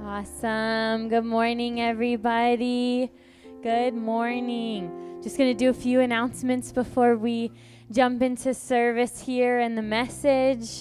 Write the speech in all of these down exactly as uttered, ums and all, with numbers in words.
Awesome. Good morning, everybody. Good morning. Just going to do a few announcements before we jump into service here and the message.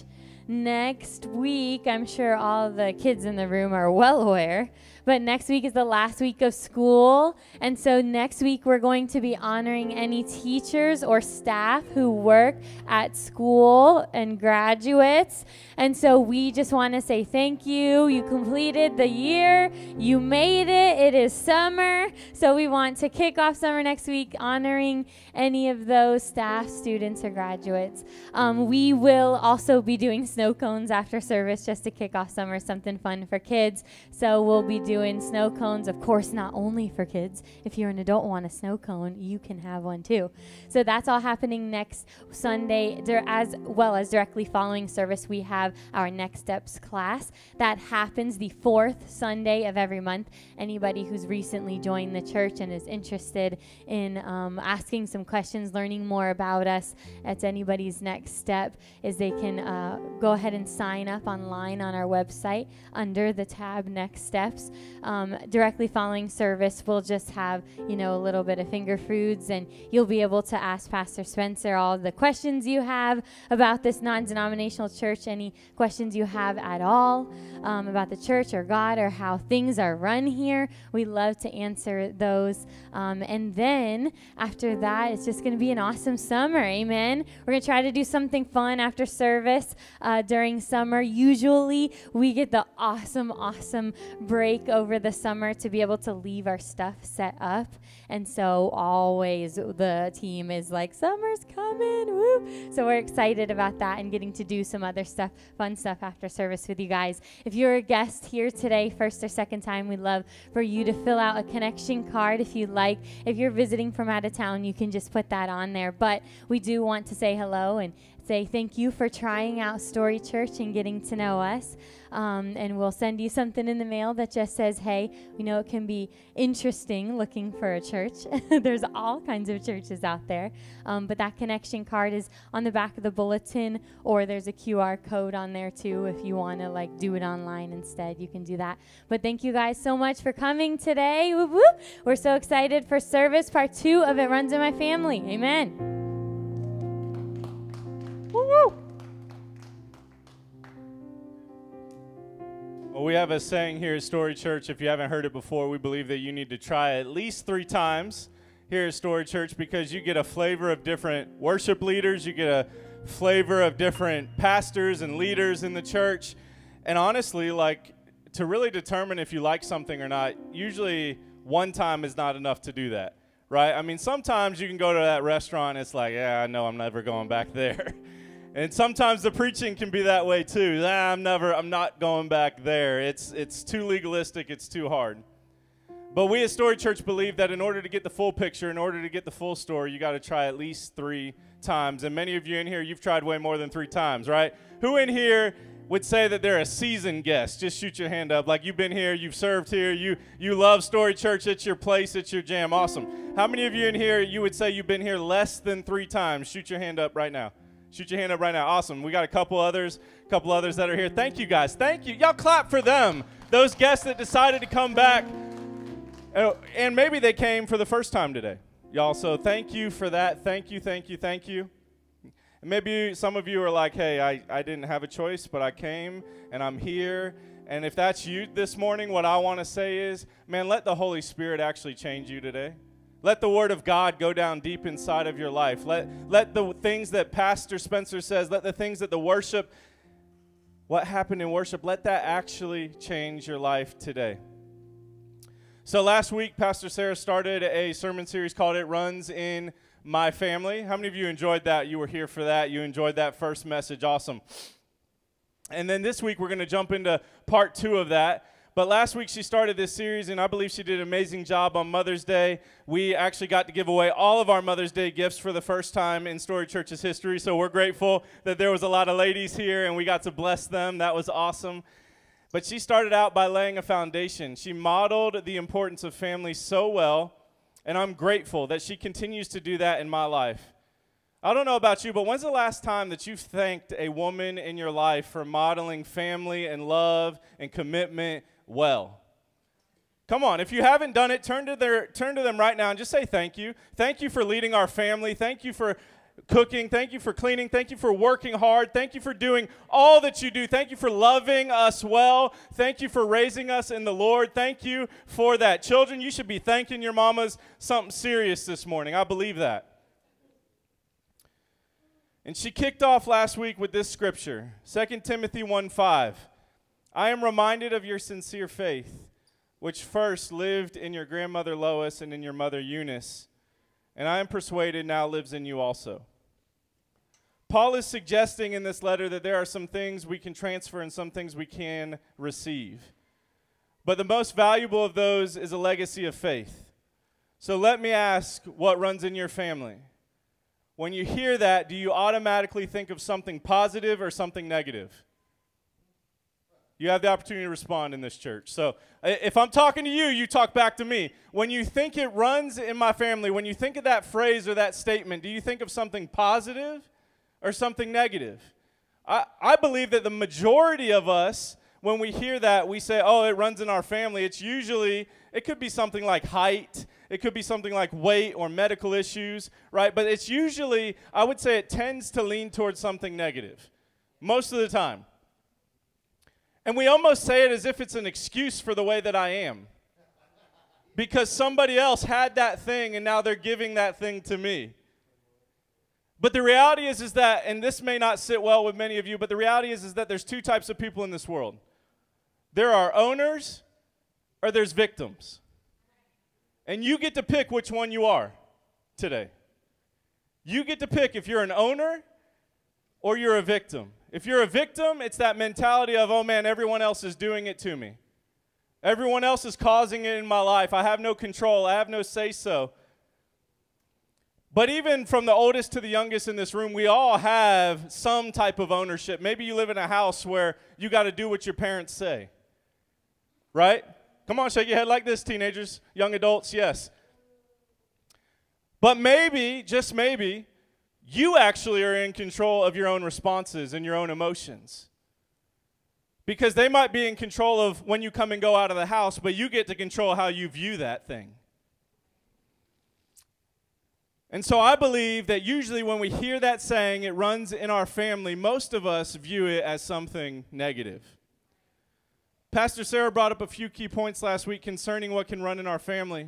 Next week, I'm sure all the kids in the room are well aware, but next week is the last week of school. And so next week, we're going to be honoring any teachers or staff who work at school and graduates. And so we just want to say thank you. You completed the year. You made it. It is summer. So we want to kick off summer next week honoring any of those staff, students, or graduates. Um, we will also be doing snow cones after service just to kick off summer, something fun for kids. So we'll be doing snow cones, of course, not only for kids. If you're an adult and want a snow cone, you can have one too. So that's all happening next Sunday, as well as directly following service. We have our Next Steps class that happens the fourth Sunday of every month. Anybody who's recently joined the church and is interested in um, asking some questions, learning more about us, that's anybody's next step, is they can uh, go ahead and sign up online on our website under the tab Next Steps. Um, directly following service, we'll just have, you know, a little bit of finger foods, and you'll be able to ask Pastor Spencer all the questions you have about this non-denominational church, any questions you have at all um, about the church or God or how things are run here. We love to answer those. Um, and then after that, it's just going to be an awesome summer. Amen. We're going to try to do something fun after service uh, during summer. Usually we get the awesome, awesome break over the summer to be able to leave our stuff set up. And so always the team is like, summer's coming, woo. So we're excited about that and getting to do some other stuff, fun stuff after service with you guys. If you're a guest here today, first or second time, we'd love for you to fill out a connection card if you'd like. If you're visiting from out of town, you can just put that on there. But we do want to say hello and say thank you for trying out Story Church and getting to know us. Um, and we'll send you something in the mail that just says, hey, we know it can be interesting looking for a church. There's all kinds of churches out there. Um, but that connection card is on the back of the bulletin, or there's a Q R code on there too. If you want to like do it online instead, you can do that. But thank you guys so much for coming today. Whoop, whoop. We're so excited for service. Part two of It Runs in My Family. Amen. Woo-woo. Well, we have a saying here at Story Church. If you haven't heard it before, we believe that you need to try at least three times here at Story Church, because you get a flavor of different worship leaders. You get a flavor of different pastors and leaders in the church. And honestly, like, to really determine if you like something or not, usually one time is not enough to do that, right? I mean, sometimes you can go to that restaurant, it's like, yeah, I know I'm never going back there. And sometimes the preaching can be that way too. Ah, I'm never, I'm not going back there. It's it's too legalistic. It's too hard. But we at Story Church believe that in order to get the full picture, in order to get the full story, you got to try at least three times. And many of you in here, you've tried way more than three times, right? Who in here would say that they're a seasoned guest? Just shoot your hand up. Like, you've been here, you've served here, you you love Story Church. It's your place. It's your jam. Awesome. How many of you in here, you would say you've been here less than three times? Shoot your hand up right now. Shoot your hand up right now. Awesome. We got a couple others, a couple others that are here. Thank you, guys. Thank you. Y'all clap for them. Those guests that decided to come back. And maybe they came for the first time today. Y'all, so thank you for that. Thank you, thank you, thank you. And maybe some of you are like, hey, I, I didn't have a choice, but I came and I'm here. And if that's you this morning, what I want to say is, man, let the Holy Spirit actually change you today. Let the Word of God go down deep inside of your life. Let, let the things that Pastor Spencer says, let the things that the worship, what happened in worship, let that actually change your life today. So last week, Pastor Sarah started a sermon series called It Runs in My Family. How many of you enjoyed that? You were here for that. You enjoyed that first message. Awesome. And then this week, we're going to jump into part two of that. But last week she started this series, and I believe she did an amazing job on Mother's Day. We actually got to give away all of our Mother's Day gifts for the first time in Story Church's history, so we're grateful that there was a lot of ladies here, and we got to bless them. That was awesome. But she started out by laying a foundation. She modeled the importance of family so well, and I'm grateful that she continues to do that in my life. I don't know about you, but when's the last time that you've thanked a woman in your life for modeling family and love and commitment well. Come on, if you haven't done it, turn to their turn to them right now and just say thank you. Thank you for leading our family. Thank you for cooking. Thank you for cleaning. Thank you for working hard. Thank you for doing all that you do. Thank you for loving us well. Thank you for raising us in the Lord. Thank you for that. Children, you should be thanking your mamas something serious this morning. I believe that. And she kicked off last week with this scripture, Second Timothy one five. I am reminded of your sincere faith, which first lived in your grandmother Lois and in your mother Eunice, and I am persuaded now lives in you also. Paul is suggesting in this letter that there are some things we can transfer and some things we can receive. But the most valuable of those is a legacy of faith. So let me ask, what runs in your family? When you hear that, do you automatically think of something positive or something negative? You have the opportunity to respond in this church. So if I'm talking to you, you talk back to me. When you think it runs in my family, when you think of that phrase or that statement, do you think of something positive or something negative? I, I believe that the majority of us, when we hear that, we say, oh, it runs in our family. It's usually, it could be something like height. It could be something like weight or medical issues, right? But it's usually, I would say it tends to lean towards something negative most of the time. And we almost say it as if it's an excuse for the way that I am. Because somebody else had that thing and now they're giving that thing to me. But the reality is, is that, and this may not sit well with many of you, but the reality is, is that there's two types of people in this world. There are owners or there's victims. And you get to pick which one you are today. You get to pick if you're an owner or you're a victim. If you're a victim, it's that mentality of, oh man, everyone else is doing it to me. Everyone else is causing it in my life. I have no control. I have no say-so. But even from the oldest to the youngest in this room, we all have some type of ownership. Maybe you live in a house where you got to do what your parents say. Right? Come on, shake your head like this, teenagers, young adults, yes. But maybe, just maybe, you actually are in control of your own responses and your own emotions. Because they might be in control of when you come and go out of the house, but you get to control how you view that thing. And so I believe that usually when we hear that saying, it runs in our family, most of us view it as something negative. Pastor Sarah brought up a few key points last week concerning what can run in our family.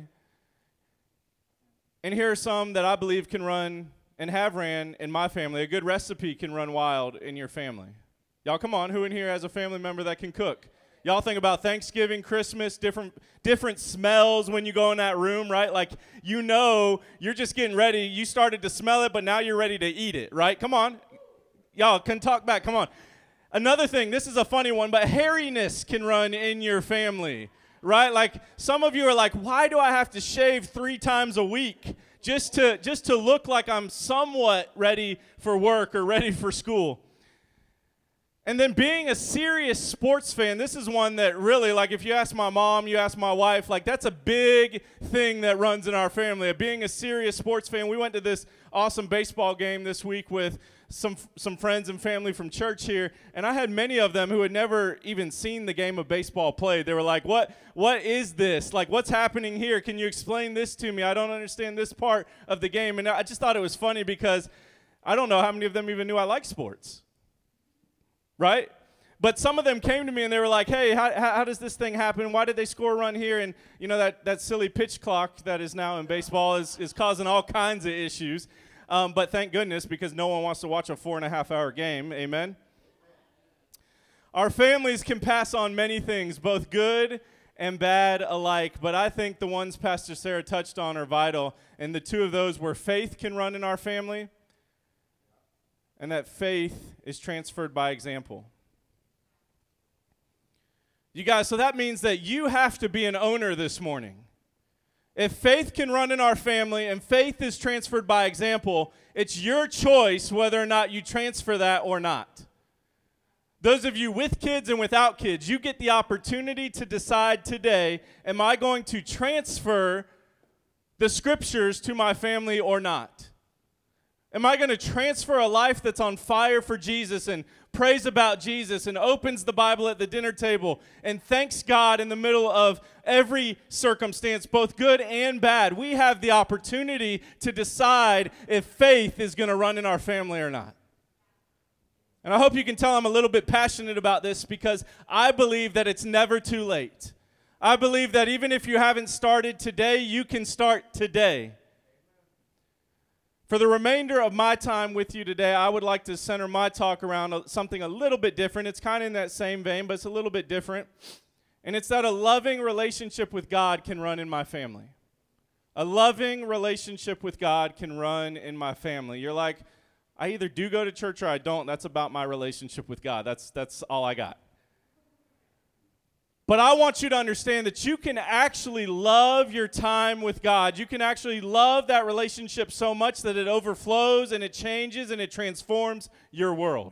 And here are some that I believe can run and have ran in my family. A good recipe can run wild in your family. Y'all come on, who in here has a family member that can cook? Y'all think about Thanksgiving, Christmas, different different smells when you go in that room, right? Like, you know, you're just getting ready. You started to smell it, but now you're ready to eat it, right? Come on. Y'all can talk back. Come on. Another thing, this is a funny one, but hairiness can run in your family, right? Like, some of you are like, why do I have to shave three times a week just to just to look like I'm somewhat ready for work or ready for school? And then being a serious sports fan, this is one that really, like, if you ask my mom, you ask my wife, like, that's a big thing that runs in our family. Being a serious sports fan, we went to this awesome baseball game this week with some some friends and family from church here, and I had many of them who had never even seen the game of baseball played. They were like, what, what is this? Like, what's happening here? Can you explain this to me? I don't understand this part of the game. And I just thought it was funny because I don't know how many of them even knew I like sports. Right? But some of them came to me and they were like, hey, how, how does this thing happen? Why did they score a run here? And, you know, that, that silly pitch clock that is now in baseball is, is causing all kinds of issues. Um, but thank goodness, because no one wants to watch a four and a half hour game. Amen? Our families can pass on many things, both good and bad alike. But I think the ones Pastor Sarah touched on are vital. And the two of those were faith can run in our family, and that faith is transferred by example. You guys, so that means that you have to be an owner this morning. If faith can run in our family and faith is transferred by example, it's your choice whether or not you transfer that or not. Those of you with kids and without kids, you get the opportunity to decide today, am I going to transfer the scriptures to my family or not? Am I going to transfer a life that's on fire for Jesus and prays about Jesus and opens the Bible at the dinner table and thanks God in the middle of every circumstance, both good and bad? We have the opportunity to decide if faith is going to run in our family or not. And I hope you can tell I'm a little bit passionate about this because I believe that it's never too late. I believe that even if you haven't started today, you can start today. For the remainder of my time with you today, I would like to center my talk around something a little bit different. It's kind of in that same vein, but it's a little bit different. And it's that a loving relationship with God can run in my family. A loving relationship with God can run in my family. You're like, I either do go to church or I don't. That's about my relationship with God. That's, that's all I got. But I want you to understand that you can actually love your time with God. You can actually love that relationship so much that it overflows and it changes and it transforms your world.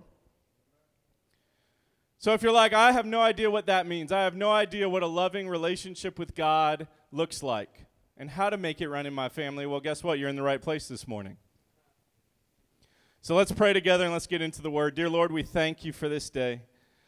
So if you're like, I have no idea what that means. I have no idea what a loving relationship with God looks like and how to make it run in my family. Well, guess what? You're in the right place this morning. So let's pray together and let's get into the Word. Dear Lord, we thank you for this day.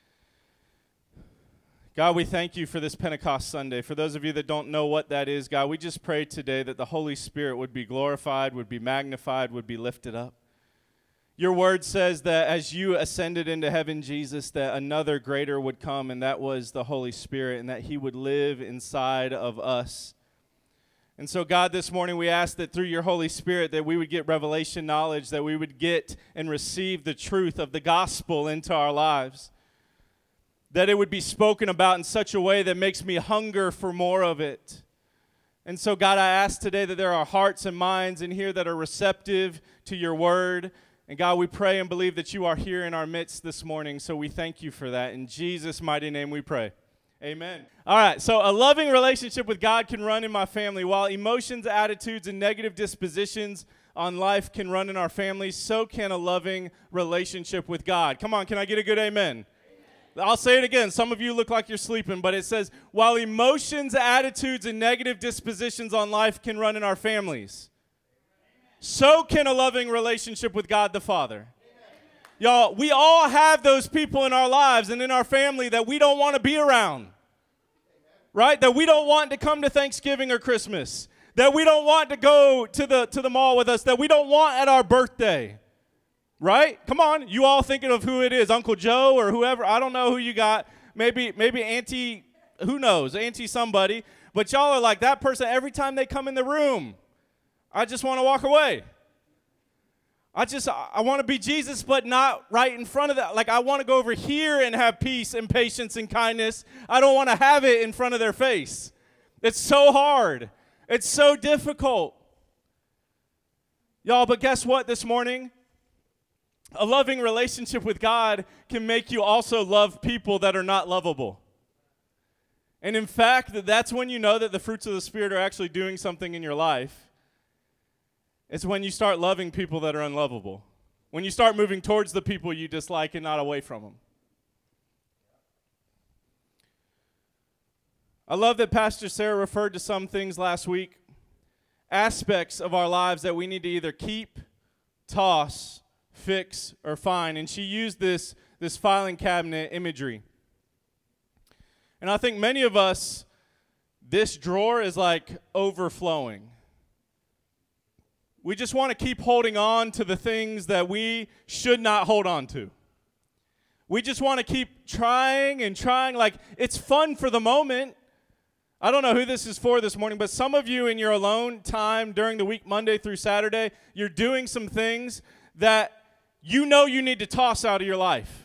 God, we thank you for this Pentecost Sunday. For those of you that don't know what that is, God, we just pray today that the Holy Spirit would be glorified, would be magnified, would be lifted up. Your word says that as you ascended into heaven, Jesus, that another greater would come, and that was the Holy Spirit, and that he would live inside of us. And so, God, this morning we ask that through your Holy Spirit that we would get revelation knowledge, that we would get and receive the truth of the gospel into our lives. That it would be spoken about in such a way that makes me hunger for more of it. And so, God, I ask today that there are hearts and minds in here that are receptive to your word. And, God, we pray and believe that you are here in our midst this morning. So we thank you for that. In Jesus' mighty name we pray. Amen. All right, so a loving relationship with God can run in my family. While emotions, attitudes, and negative dispositions on life can run in our families, so can a loving relationship with God. Come on, can I get a good amen? I'll say it again. Some of you look like you're sleeping, but it says, while emotions, attitudes, and negative dispositions on life can run in our families, so can a loving relationship with God the Father. Y'all, we all have those people in our lives and in our family that we don't want to be around, right? That we don't want to come to Thanksgiving or Christmas, that we don't want to go to the, to the mall with us, that we don't want at our birthday. Right? Come on. You all thinking of who it is, Uncle Joe or whoever. I don't know who you got. Maybe maybe Auntie, who knows, Auntie somebody. But y'all are like that person every time they come in the room. I just want to walk away. I just, I want to be Jesus, but not right in front of that. Like I want to go over here and have peace and patience and kindness. I don't want to have it in front of their face. It's so hard. It's so difficult. Y'all, but guess what this morning? A loving relationship with God can make you also love people that are not lovable. And in fact, that's when you know that the fruits of the Spirit are actually doing something in your life. It's when you start loving people that are unlovable. When you start moving towards the people you dislike and not away from them. I love that Pastor Sarah referred to some things last week. Aspects of our lives that we need to either keep, toss, fix, or find. And she used this, this filing cabinet imagery. And I think many of us, this drawer is like overflowing. We just want to keep holding on to the things that we should not hold on to. We just want to keep trying and trying. Like, it's fun for the moment. I don't know who this is for this morning, but some of you in your alone time during the week, Monday through Saturday, you're doing some things that you know you need to toss out of your life.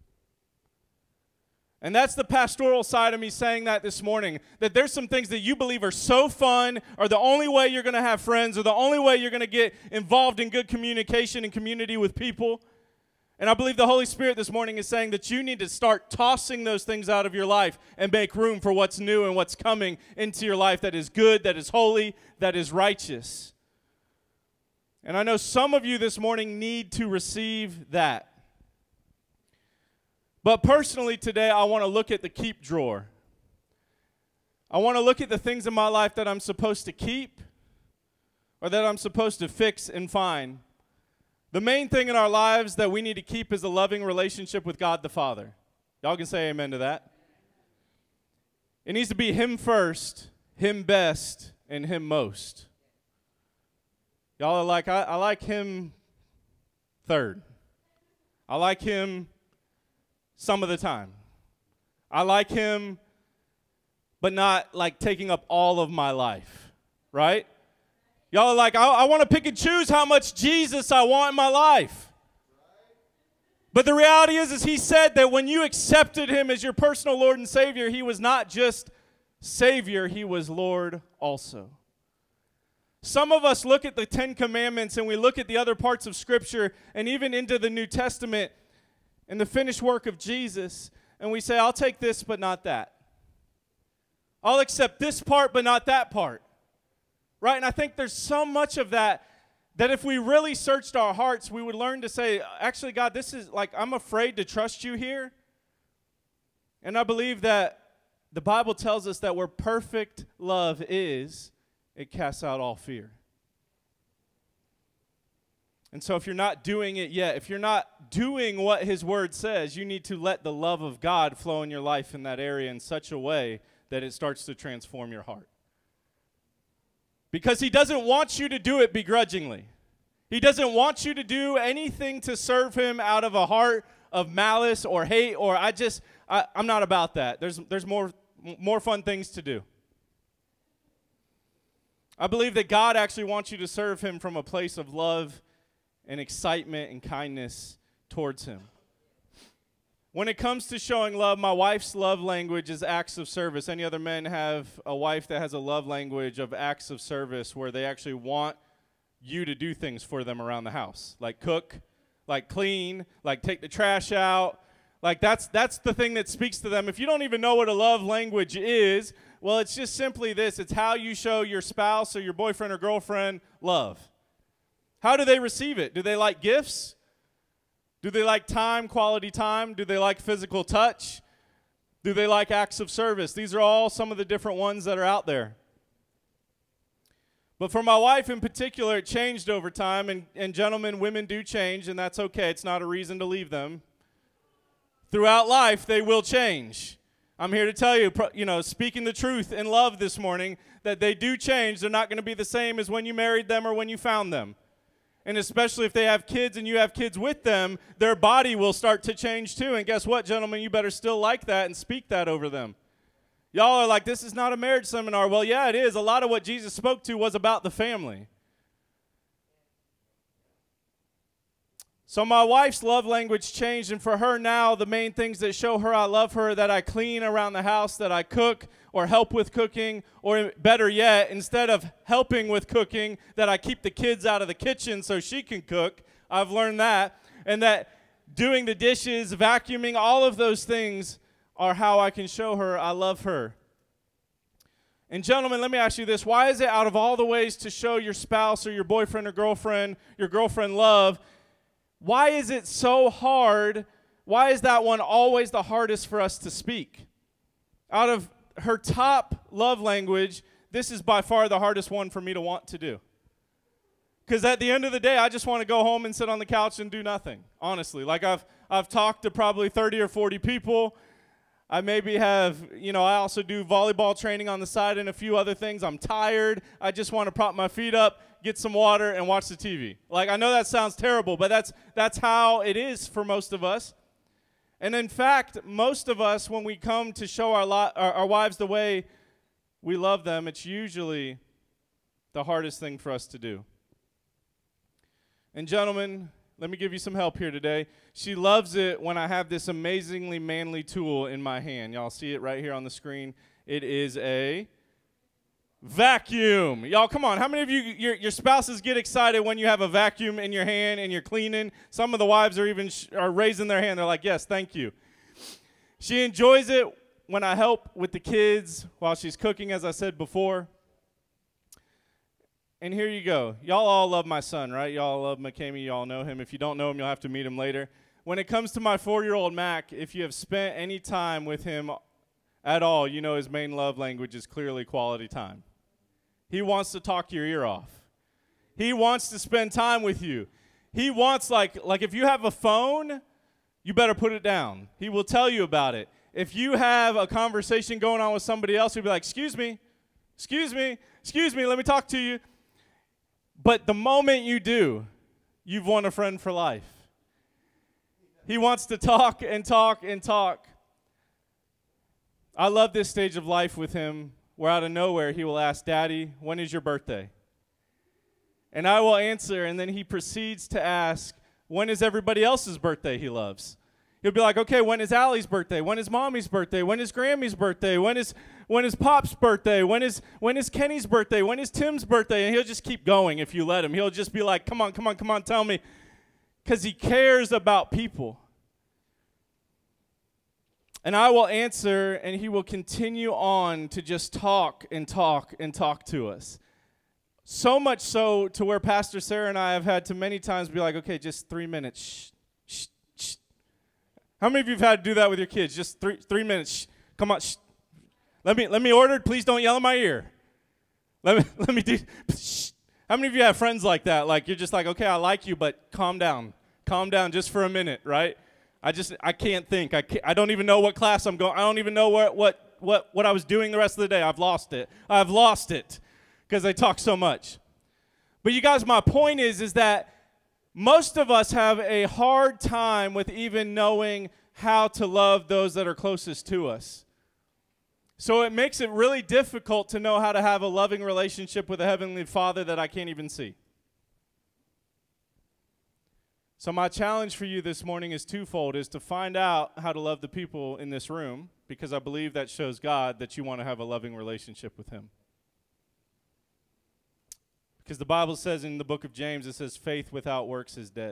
And that's the pastoral side of me saying that this morning, that there's some things that you believe are so fun, or the only way you're going to have friends, or the only way you're going to get involved in good communication and community with people. And I believe the Holy Spirit this morning is saying that you need to start tossing those things out of your life and make room for what's new and what's coming into your life that is good, that is holy, that is righteous. And I know some of you this morning need to receive that. But personally today, I want to look at the keep drawer. I want to look at the things in my life that I'm supposed to keep or that I'm supposed to fix and find. The main thing in our lives that we need to keep is a loving relationship with God the Father. Y'all can say amen to that. It needs to be Him first, Him best, and Him most. Y'all are like, I, I like Him third. I like Him some of the time. I like Him, but not like taking up all of my life, right? Y'all are like, I, I want to pick and choose how much Jesus I want in my life. But the reality is, is He said that when you accepted Him as your personal Lord and Savior, He was not just Savior, He was Lord also. Some of us look at the Ten Commandments and we look at the other parts of Scripture and even into the New Testament and the finished work of Jesus, and we say, I'll take this but not that. I'll accept this part but not that part. Right? And I think there's so much of that that if we really searched our hearts, we would learn to say, actually, God, this is like, I'm afraid to trust you here. And I believe that the Bible tells us that where perfect love is, it casts out all fear. And so if you're not doing it yet, if you're not doing what His Word says, you need to let the love of God flow in your life in that area in such a way that it starts to transform your heart. Because He doesn't want you to do it begrudgingly. He doesn't want you to do anything to serve Him out of a heart of malice or hate or I just, I, I'm not about that. There's, there's more, more fun things to do. I believe that God actually wants you to serve Him from a place of love and excitement and kindness towards Him. When it comes to showing love, my wife's love language is acts of service. Any other men have a wife that has a love language of acts of service where they actually want you to do things for them around the house, like cook, like clean, like take the trash out. Like that's that's the thing that speaks to them. If you don't even know what a love language is, well, it's just simply this. It's how you show your spouse or your boyfriend or girlfriend love. How do they receive it? Do they like gifts? Do they like time, quality time? Do they like physical touch? Do they like acts of service? These are all some of the different ones that are out there. But for my wife in particular, it changed over time. And, and gentlemen, women do change, and that's okay. It's not a reason to leave them. Throughout life, they will change. I'm here to tell you, you know, speaking the truth in love this morning, that they do change. They're not going to be the same as when you married them or when you found them. And especially if they have kids and you have kids with them, their body will start to change too. And guess what, gentlemen? You better still like that and speak that over them. Y'all are like, this is not a marriage seminar. Well, yeah, it is. A lot of what Jesus spoke to was about the family. So my wife's love language changed, and for her now, the main things that show her I love her, that I clean around the house, that I cook or help with cooking, or better yet, instead of helping with cooking, that I keep the kids out of the kitchen so she can cook. I've learned that. And that doing the dishes, vacuuming, all of those things are how I can show her I love her. And gentlemen, let me ask you this. Why is it out of all the ways to show your spouse or your boyfriend or girlfriend, your girlfriend love, why is it so hard? Why is that one always the hardest for us to speak? Out of her top love language, this is by far the hardest one for me to want to do. Because at the end of the day, I just want to go home and sit on the couch and do nothing, honestly. Like I've I've talked to probably thirty or forty people. I maybe have, you know, I also do volleyball training on the side and a few other things. I'm tired. I just want to prop my feet up, get some water, and watch the T V. Like, I know that sounds terrible, but that's that's how it is for most of us. And in fact, most of us, when we come to show our, lo- our, our wives the way we love them, it's usually the hardest thing for us to do. And gentlemen, let me give you some help here today. She loves it when I have this amazingly manly tool in my hand. Y'all see it right here on the screen. It is a vacuum. Y'all, come on. How many of you, your, your spouses get excited when you have a vacuum in your hand and you're cleaning? Some of the wives are even sh- are raising their hand. They're like, yes, thank you. She enjoys it when I help with the kids while she's cooking, as I said before. And here you go. Y'all all love my son, right? Y'all love McCamey. Y'all know him. If you don't know him, you'll have to meet him later. When it comes to my four-year-old Mac, if you have spent any time with him at all, you know his main love language is clearly quality time. He wants to talk your ear off. He wants to spend time with you. He wants, like, like if you have a phone, you better put it down. He will tell you about it. If you have a conversation going on with somebody else, he'll be like, excuse me, excuse me, excuse me, let me talk to you. But the moment you do, you've won a friend for life. He wants to talk and talk and talk. I love this stage of life with him, where out of nowhere he will ask, Daddy, when is your birthday? And I will answer, and then he proceeds to ask, when is everybody else's birthday he loves? He'll be like, okay, when is Allie's birthday? When is Mommy's birthday? When is Grammy's birthday? When is when is Pop's birthday? When is when is Kenny's birthday? When is Tim's birthday? And he'll just keep going if you let him. He'll just be like, come on, come on, come on, tell me. Because he cares about people. And I will answer, and he will continue on to just talk and talk and talk to us. So much so to where Pastor Sarah and I have had to many times be like, okay, just three minutes. Shh, shh, shh. How many of you have had to do that with your kids? Just three three minutes. Shh. Come on. Shh. Let me let me order. Please don't yell in my ear. Let me let me do. Shh. How many of you have friends like that? Like you're just like, okay, I like you, but calm down. Calm down just for a minute, right? I just I can't think. I can't, I don't even know what class I'm going. I don't even know what what what what I was doing the rest of the day. I've lost it. I've lost it. Because they talk so much. But you guys, my point is, is that most of us have a hard time with even knowing how to love those that are closest to us. So it makes it really difficult to know how to have a loving relationship with a Heavenly Father that I can't even see. So my challenge for you this morning is twofold, is to find out how to love the people in this room, because I believe that shows God that you want to have a loving relationship with Him. Because the Bible says in the book of James, it says, faith without works is dead.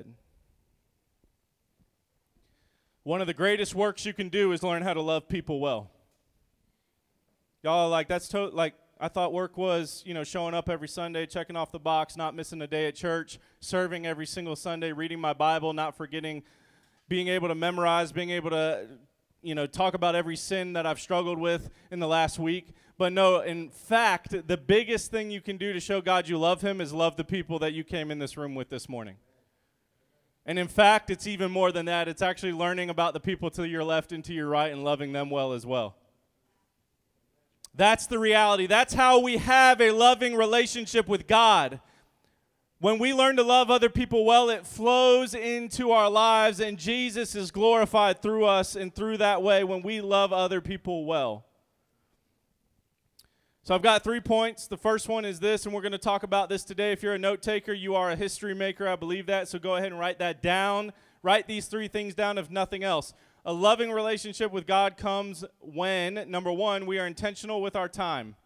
One of the greatest works you can do is learn how to love people well. Y'all are like, that's to- like, I thought work was, you know, showing up every Sunday, checking off the box, not missing a day at church, serving every single Sunday, reading my Bible, not forgetting, being able to memorize, being able to, you know, talk about every sin that I've struggled with in the last week. But no, in fact, the biggest thing you can do to show God you love Him is love the people that you came in this room with this morning. And in fact, it's even more than that. It's actually learning about the people to your left and to your right and loving them well as well. That's the reality. That's how we have a loving relationship with God. When we learn to love other people well, it flows into our lives, and Jesus is glorified through us and through that way when we love other people well. So I've got three points. The first one is this, and we're going to talk about this today. If you're a note taker, you are a history maker. I believe that, so go ahead and write that down. Write these three things down, if nothing else. A loving relationship with God comes when, number one, we are intentional with our time.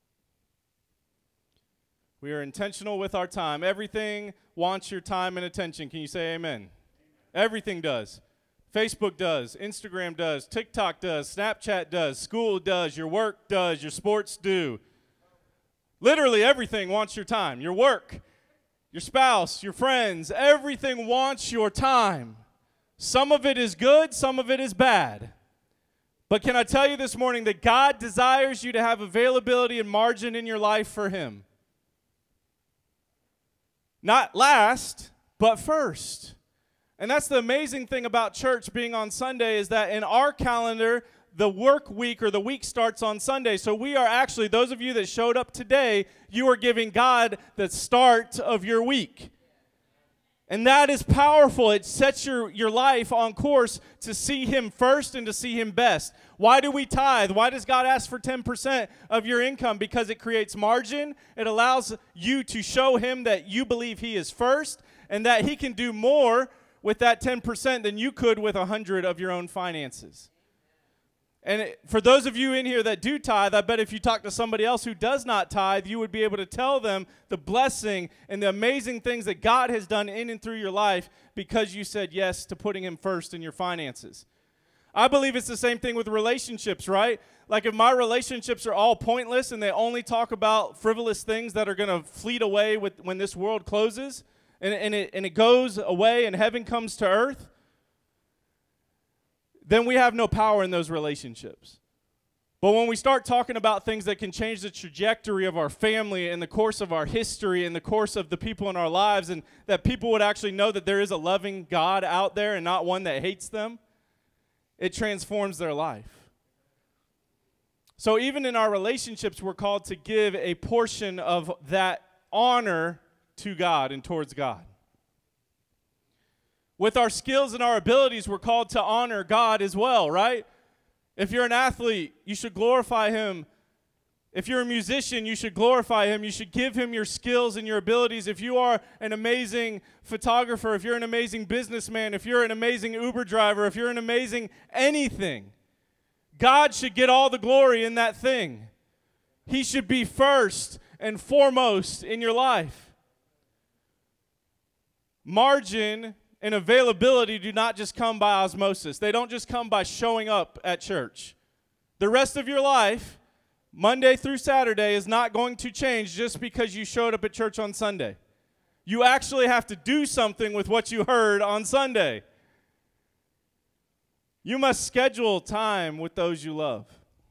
We are intentional with our time. Everything wants your time and attention. Can you say amen? Amen. Everything does. Facebook does, Instagram does, TikTok does, Snapchat does, school does, your work does, your sports do. Literally everything wants your time. Your work, your spouse, your friends, everything wants your time. Some of it is good, some of it is bad. But can I tell you this morning that God desires you to have availability and margin in your life for Him? Not last, but first. And that's the amazing thing about church being on Sunday, is that in our calendar, the work week or the week starts on Sunday. So we are actually, those of you that showed up today, you are giving God the start of your week. And that is powerful. It sets your, your life on course to see Him first and to see Him best. Why do we tithe? Why does God ask for ten percent of your income? Because it creates margin. It allows you to show Him that you believe He is first and that He can do more with that ten percent than you could with one hundred of your own finances. And it, for those of you in here that do tithe, I bet if you talk to somebody else who does not tithe, you would be able to tell them the blessing and the amazing things that God has done in and through your life because you said yes to putting Him first in your finances. I believe it's the same thing with relationships, right? Like if my relationships are all pointless and they only talk about frivolous things that are going to fleet away with, when this world closes, and, and, it, and it goes away and heaven comes to earth, then we have no power in those relationships. But when we start talking about things that can change the trajectory of our family and the course of our history and the course of the people in our lives, and that people would actually know that there is a loving God out there and not one that hates them, it transforms their life. So even in our relationships, we're called to give a portion of that honor to God and towards God. With our skills and our abilities, we're called to honor God as well, right? If you're an athlete, you should glorify him. If you're a musician, you should glorify him. You should give him your skills and your abilities. If you are an amazing photographer, if you're an amazing businessman, if you're an amazing Uber driver, if you're an amazing anything, God should get all the glory in that thing. He should be first and foremost in your life. Margin and availability do not just come by osmosis. They don't just come by showing up at church. The rest of your life, Monday through Saturday, is not going to change just because you showed up at church on Sunday. You actually have to do something with what you heard on Sunday. You must schedule time with those you love.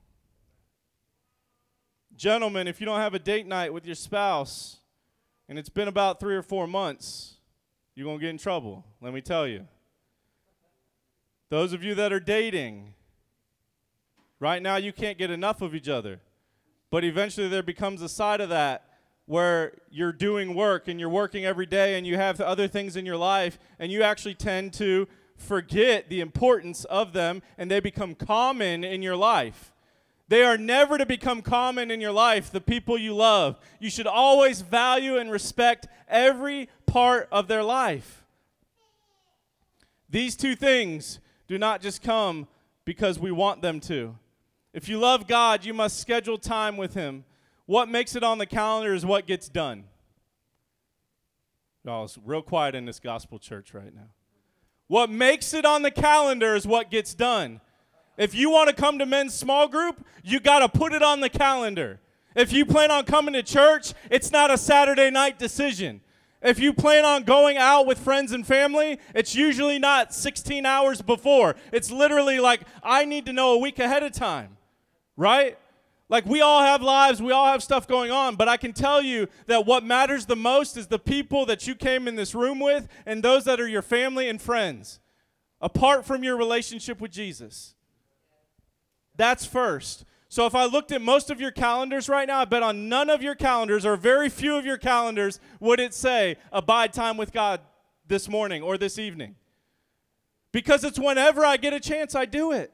Gentlemen, if you don't have a date night with your spouse, and it's been about three or four months, you're going to get in trouble, let me tell you. Those of you that are dating, right now you can't get enough of each other. But eventually there becomes a side of that where you're doing work and you're working every day and you have other things in your life and you actually tend to forget the importance of them and they become common in your life. They are never to become common in your life, the people you love. You should always value and respect every part of their life. These two things do not just come because we want them to. If you love God, you must schedule time with him. What makes it on the calendar is what gets done. Y'all, it's real quiet in this gospel church right now. What makes it on the calendar is what gets done. If you want to come to men's small group, you got to put it on the calendar. If you plan on coming to church, it's not a Saturday night decision. If you plan on going out with friends and family, it's usually not sixteen hours before. It's literally like, I need to know a week ahead of time, right? Like, we all have lives, we all have stuff going on, but I can tell you that what matters the most is the people that you came in this room with and those that are your family and friends, apart from your relationship with Jesus. That's first. So if I looked at most of your calendars right now, I bet on none of your calendars or very few of your calendars would it say, abide time with God this morning or this evening. Because it's whenever I get a chance, I do it.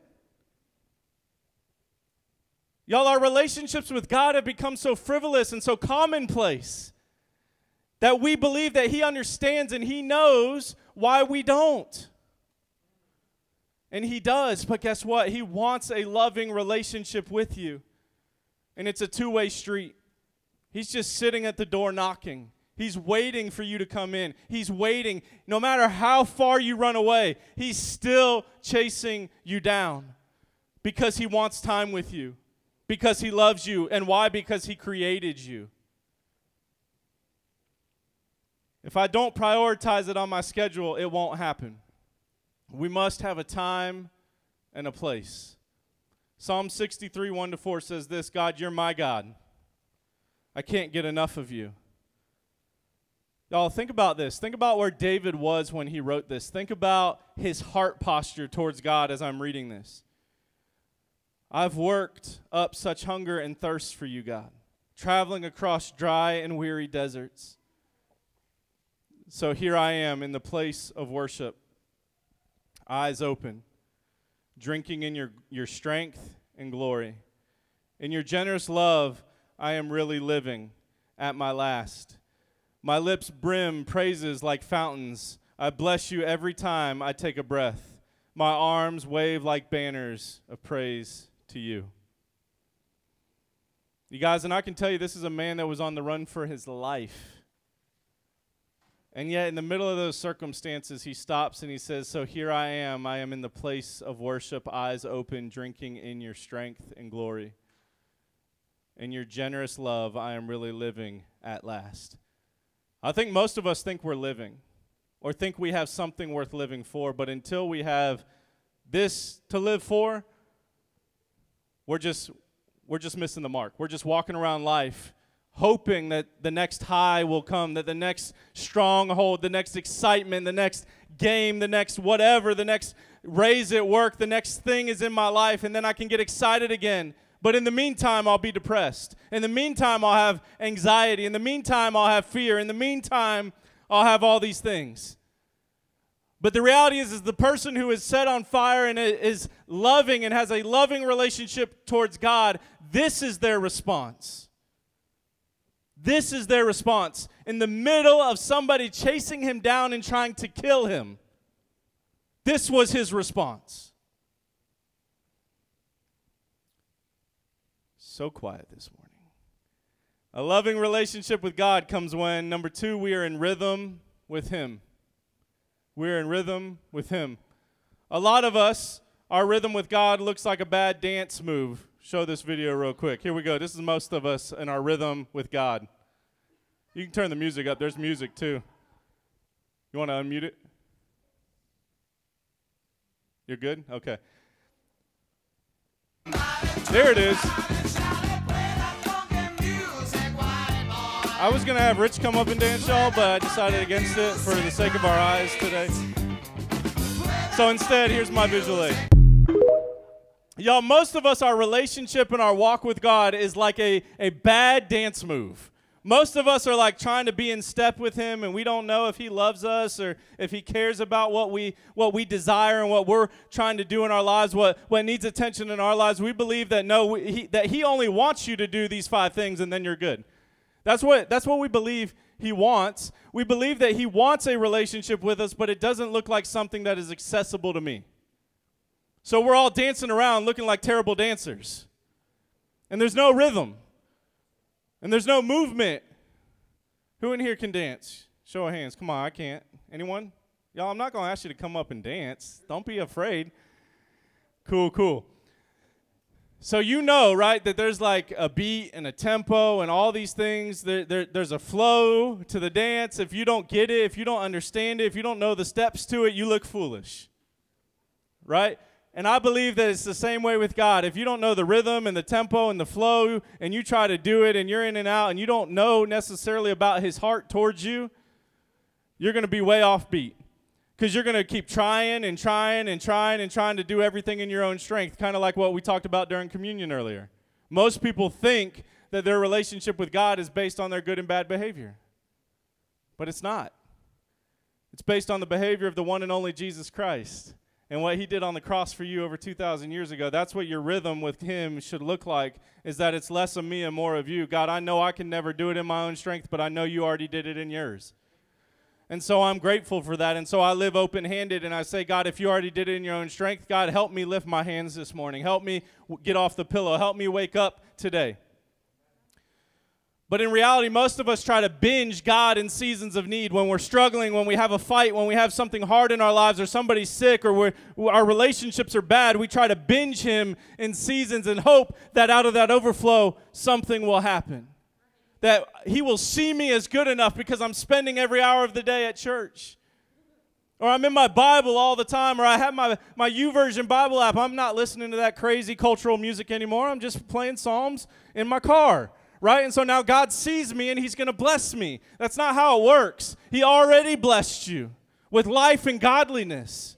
Y'all, our relationships with God have become so frivolous and so commonplace that we believe that he understands and he knows why we don't. And he does, but guess what? He wants a loving relationship with you. And it's a two-way street. He's just sitting at the door knocking. He's waiting for you to come in. He's waiting. No matter how far you run away, he's still chasing you down because he wants time with you, because he loves you. And why? Because he created you. If I don't prioritize it on my schedule, it won't happen. We must have a time and a place. Psalm sixty-three, one to four says this, God, you're my God. I can't get enough of you. Y'all, think about this. Think about where David was when he wrote this. Think about his heart posture towards God as I'm reading this. I've worked up such hunger and thirst for you, God, traveling across dry and weary deserts. So here I am in the place of worship, eyes open, drinking in your, your strength and glory. In your generous love, I am really living at my last. My lips brim praises like fountains. I bless you every time I take a breath. My arms wave like banners of praise to you. You guys, and I can tell you this is a man that was on the run for his life. And yet in the middle of those circumstances, he stops and he says, so here I am. I am in the place of worship, eyes open, drinking in your strength and glory. In your generous love, I am really living at last. I think most of us think we're living or think we have something worth living for, but until we have this to live for, we're just we're just missing the mark. We're just walking around life hoping that the next high will come, that the next stronghold, the next excitement, the next game, the next whatever, the next raise at work, the next thing is in my life, and then I can get excited again. But in the meantime, I'll be depressed. In the meantime, I'll have anxiety. In the meantime, I'll have fear. In the meantime, I'll have all these things. But the reality is, is the person who is set on fire and is loving and has a loving relationship towards God, this is their response. This is their response. In the middle of somebody chasing him down and trying to kill him, this was his response. So quiet this morning. A loving relationship with God comes when, number two, we are in rhythm with him. We're in rhythm with him. A lot of us, our rhythm with God looks like a bad dance move. Show this video real quick. Here we go. This is most of us in our rhythm with God. You can turn the music up. There's music too. You want to unmute it? You're good? Okay. There it is. I was going to have Rich come up and dance, y'all, but I decided against it for the sake of our eyes today. So instead, here's my visual aid. Y'all, most of us, our relationship and our walk with God is like a, a bad dance move. Most of us are like trying to be in step with him, and we don't know if he loves us or if he cares about what we what we desire and what we're trying to do in our lives, what, what needs attention in our lives. We believe that, no, we, he, that he only wants you to do these five things, and then you're good. That's what, that's what we believe he wants. We believe that he wants a relationship with us, but it doesn't look like something that is accessible to me. So we're all dancing around looking like terrible dancers. And there's no rhythm. And there's no movement. Who in here can dance? Show of hands. Come on, I can't. Anyone? Y'all, I'm not going to ask you to come up and dance. Don't be afraid. Cool, cool. So you know, right, that there's like a beat and a tempo and all these things. There, there, there's a flow to the dance. If you don't get it, if you don't understand it, if you don't know the steps to it, you look foolish, right? And I believe that it's the same way with God. If you don't know the rhythm and the tempo and the flow and you try to do it and you're in and out and you don't know necessarily about his heart towards you, you're going to be way off beat. Because you're going to keep trying and trying and trying and trying to do everything in your own strength, kind of like what we talked about during communion earlier. Most people think that their relationship with God is based on their good and bad behavior. But it's not. It's based on the behavior of the one and only Jesus Christ and what he did on the cross for you over two thousand years ago. That's what your rhythm with him should look like, is that it's less of me and more of you. God, I know I can never do it in my own strength, but I know you already did it in yours. And so I'm grateful for that. And so I live open-handed and I say, God, if you already did it in your own strength, God, help me lift my hands this morning. Help me w- get off the pillow. Help me wake up today. But in reality, most of us try to binge God in seasons of need. When we're struggling, when we have a fight, when we have something hard in our lives or somebody's sick or we're, our relationships are bad, we try to binge him in seasons and hope that out of that overflow, something will happen. That he will see me as good enough because I'm spending every hour of the day at church. Or I'm in my Bible all the time, or I have my, my YouVersion Bible app. I'm not listening to that crazy cultural music anymore. I'm just playing Psalms in my car, right? And so now God sees me and he's going to bless me. That's not how it works. He already blessed you with life and godliness.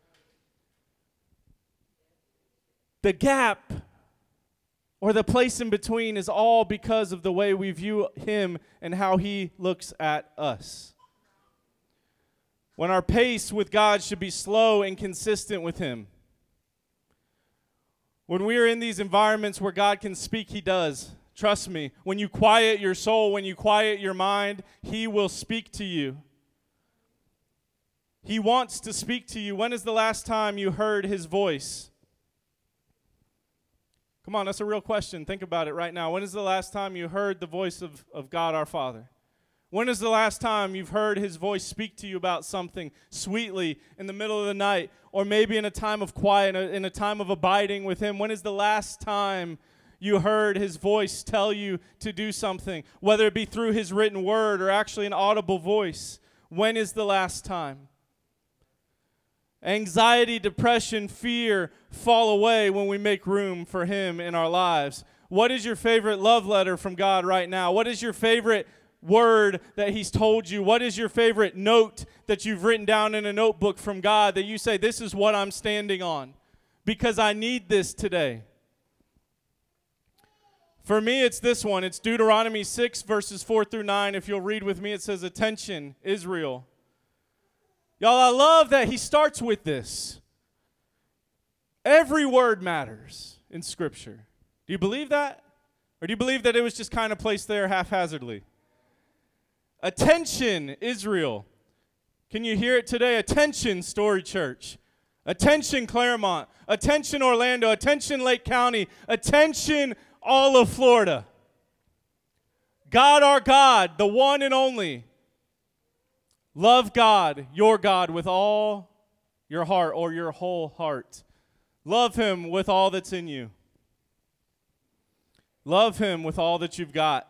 The gap or the place in between is all because of the way we view him and how he looks at us. When our pace with God should be slow and consistent with him. When we are in these environments where God can speak, he does. Trust me, when you quiet your soul, when you quiet your mind, he will speak to you. He wants to speak to you. When is the last time you heard his voice? Come on, that's a real question. Think about it right now. When is the last time you heard the voice of, of God our Father? When is the last time you've heard his voice speak to you about something sweetly in the middle of the night, or maybe in a time of quiet, in a, in a time of abiding with him? When is the last time you heard his voice tell you to do something, whether it be through his written word or actually an audible voice? When is the last time? Anxiety, depression, fear fall away when we make room for him in our lives. What is your favorite love letter from God right now? What is your favorite word that he's told you? What is your favorite note that you've written down in a notebook from God that you say, this is what I'm standing on because I need this today? For me, it's this one. It's Deuteronomy six, verses four through nine. If you'll read with me, it says, attention, Israel. Y'all, I love that he starts with this. Every word matters in Scripture. Do you believe that? Or do you believe that it was just kind of placed there haphazardly? Attention, Israel. Can you hear it today? Attention, Story Church. Attention, Clermont. Attention, Orlando. Attention, Lake County. Attention, all of Florida. God, our God, the one and only. Love God, your God, with all your heart or your whole heart. Love him with all that's in you. Love him with all that you've got.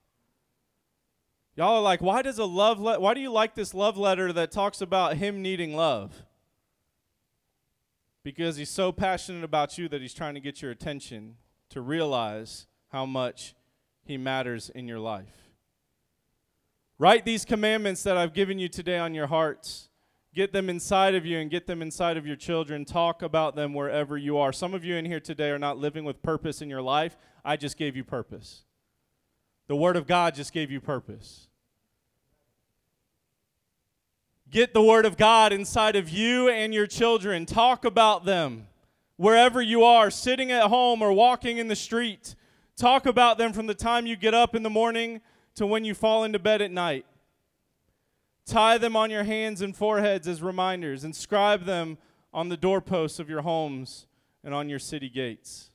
Y'all are like, why does a love le- why do you like this love letter that talks about him needing love? Because he's so passionate about you that he's trying to get your attention to realize how much he matters in your life. Write these commandments that I've given you today on your hearts. Get them inside of you and get them inside of your children. Talk about them wherever you are. Some of you in here today are not living with purpose in your life. I just gave you purpose. The Word of God just gave you purpose. Get the Word of God inside of you and your children. Talk about them wherever you are, sitting at home or walking in the street. Talk about them from the time you get up in the morning to when you fall into bed at night. Tie them on your hands and foreheads as reminders. Inscribe them on the doorposts of your homes and on your city gates.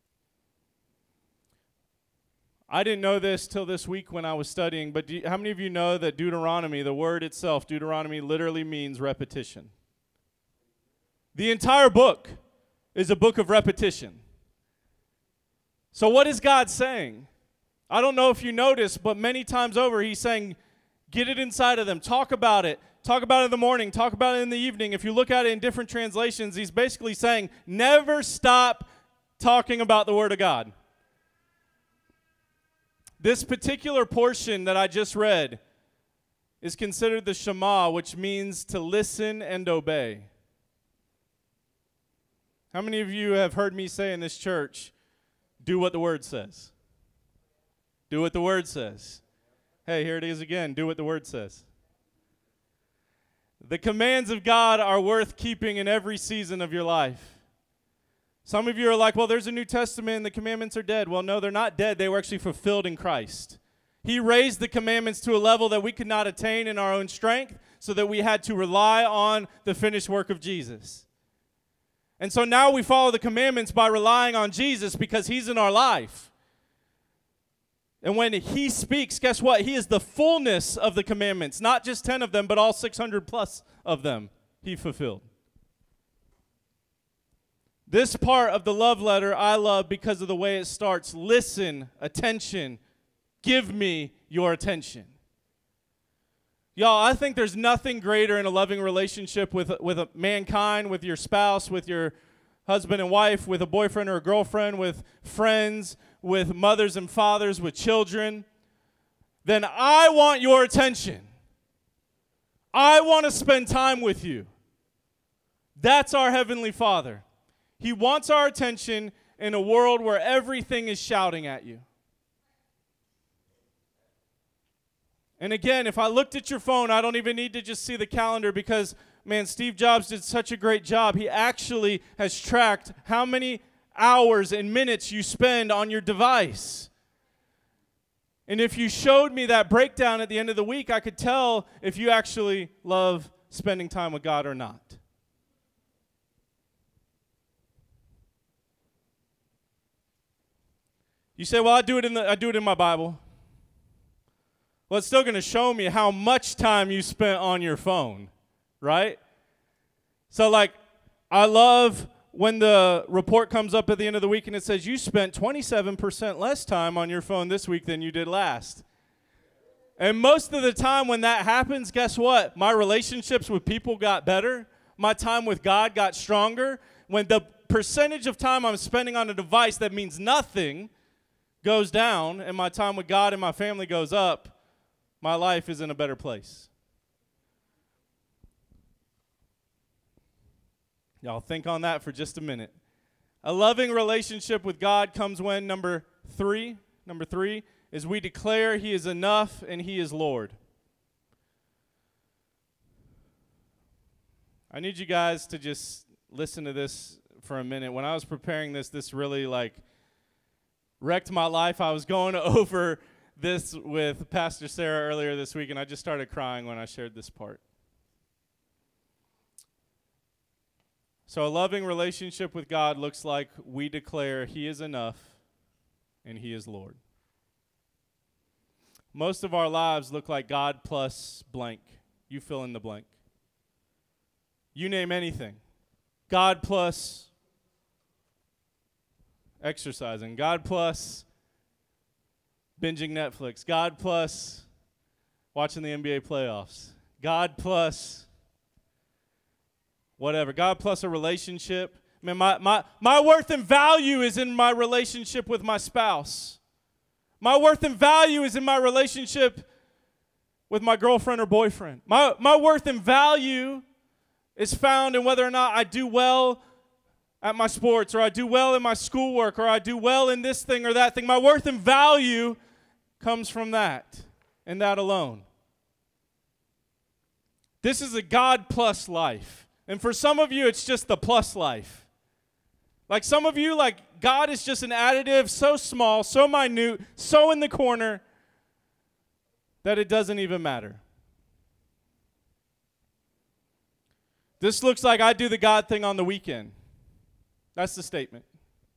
I didn't know this till this week when I was studying, but do you, how many of you know that Deuteronomy, the word itself, Deuteronomy literally means repetition? The entire book is a book of repetition. So what is God saying? I don't know if you noticed, but many times over he's saying, get it inside of them. Talk about it. Talk about it in the morning. Talk about it in the evening. If you look at it in different translations, he's basically saying, never stop talking about the Word of God. This particular portion that I just read is considered the Shema, which means to listen and obey. How many of you have heard me say in this church, do what the Word says? Do what the Word says. Hey, here it is again. Do what the Word says. The commands of God are worth keeping in every season of your life. Some of you are like, well, there's a New Testament and the commandments are dead. Well, no, they're not dead. They were actually fulfilled in Christ. He raised the commandments to a level that we could not attain in our own strength, so that we had to rely on the finished work of Jesus. And so now we follow the commandments by relying on Jesus because he's in our life. And when he speaks, guess what? He is the fullness of the commandments. Not just ten of them, but all six hundred plus of them he fulfilled. This part of the love letter I love because of the way it starts. Listen, attention, give me your attention. Y'all, I think there's nothing greater in a loving relationship with, with a mankind, with your spouse, with your husband and wife, with a boyfriend or a girlfriend, with friends, with mothers and fathers, with children, then I want your attention. I want to spend time with you. That's our Heavenly Father. He wants our attention in a world where everything is shouting at you. And again, if I looked at your phone, I don't even need to just see the calendar because, man, Steve Jobs did such a great job. He actually has tracked how many hours and minutes you spend on your device. And if you showed me that breakdown at the end of the week, I could tell if you actually love spending time with God or not. You say, well, I do it in the, I do it in my Bible. Well, it's still going to show me how much time you spent on your phone, right? So, like, I love when the report comes up at the end of the week and it says you spent twenty-seven percent less time on your phone this week than you did last. And most of the time when that happens, guess what? My relationships with people got better. My time with God got stronger. When the percentage of time I'm spending on a device that means nothing goes down and my time with God and my family goes up, my life is in a better place. Y'all think on that for just a minute. A loving relationship with God comes when, number three, number three, is we declare He is enough and He is Lord. I need you guys to just listen to this for a minute. When I was preparing this, this really like wrecked my life. I was going over this with Pastor Sarah earlier this week, and I just started crying when I shared this part. So a loving relationship with God looks like we declare He is enough and He is Lord. Most of our lives look like God plus blank. You fill in the blank. You name anything. God plus exercising. God plus binging Netflix. God plus watching the N B A playoffs. God plus whatever. God plus a relationship. Man, my, my, my worth and value is in my relationship with my spouse. My worth and value is in my relationship with my girlfriend or boyfriend. My, my worth and value is found in whether or not I do well at my sports, or I do well in my schoolwork, or I do well in this thing or that thing. My worth and value comes from that and that alone. This is a God plus life. And for some of you, it's just the plus life. Like some of you, like God is just an additive so small, so minute, so in the corner that it doesn't even matter. This looks like I do the God thing on the weekend. That's the statement.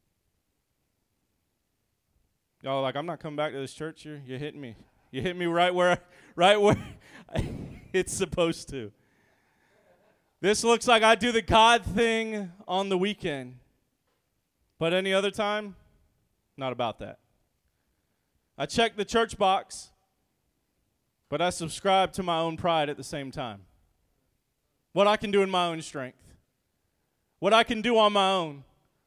Y'all are like, I'm not coming back to this church. You're, you're hitting me. You hit me right where, right where it's supposed to. This looks like I do the God thing on the weekend. But any other time, not about that. I check the church box, but I subscribe to my own pride at the same time. What I can do in my own strength. What I can do on my own.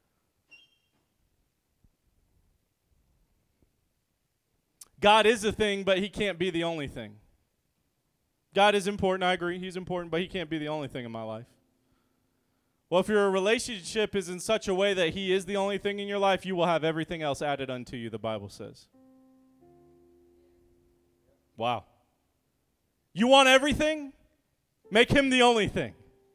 God is a thing, but He can't be the only thing. God is important, I agree, He's important, but He can't be the only thing in my life. Well, if your relationship is in such a way that He is the only thing in your life, you will have everything else added unto you, the Bible says. Wow. You want everything? Make Him the only thing.